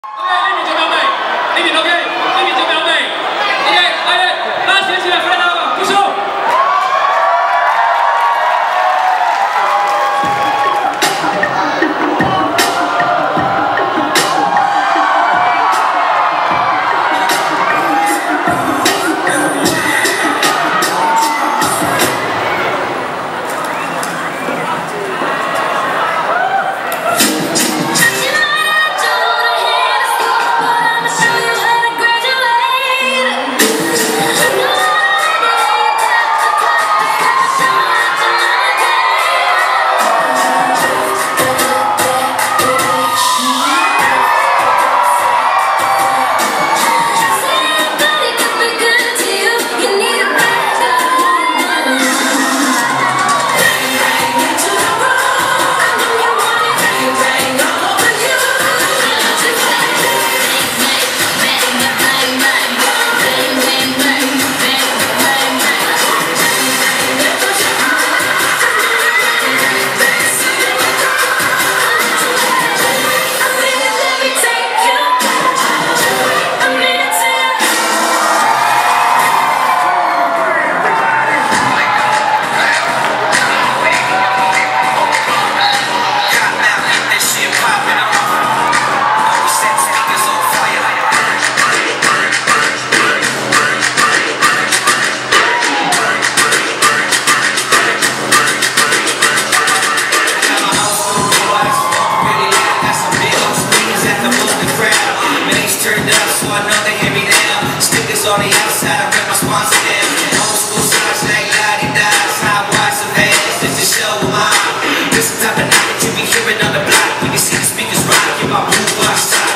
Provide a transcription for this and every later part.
OK，立品9秒美，立品 OK， 立品9秒美 ，OK， 来，大家写起来，翻他吧，举手。 On the outside, I rep my sponsor down. Old school size, like la-di-da. High wires of hands, this is show mine. This is the type of night that you be hearing on the block. When you see the speakers rock, give my blue box top.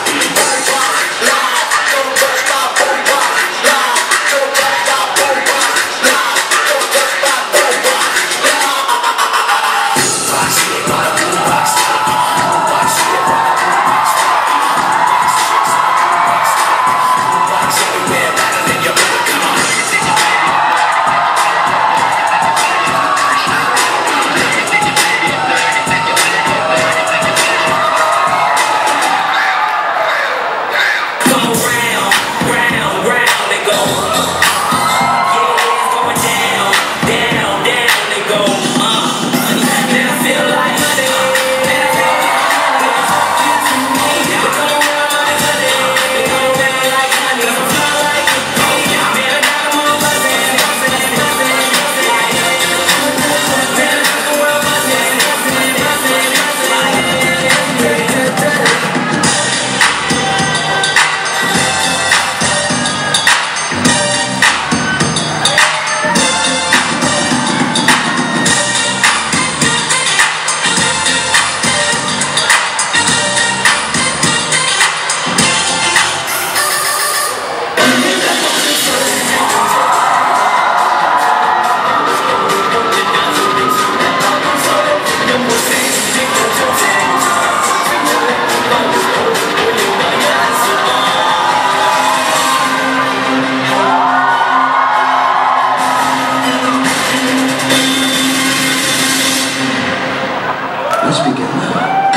Let's begin now.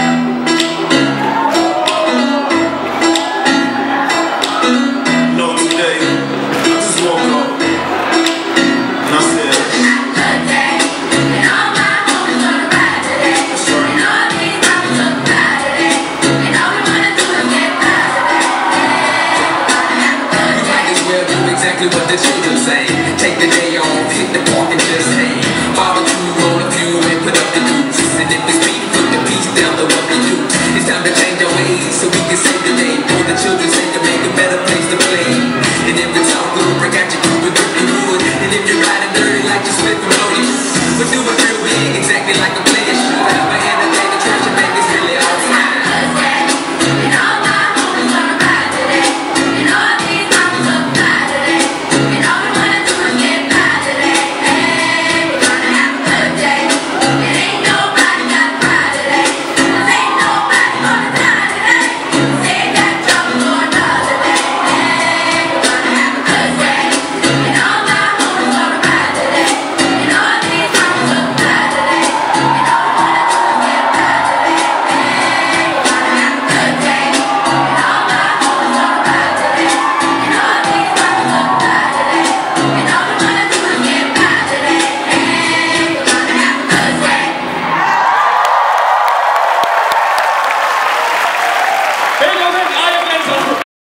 No, today, I just woke up and I said, Exactly what the children say. Take the day off, hit the park and just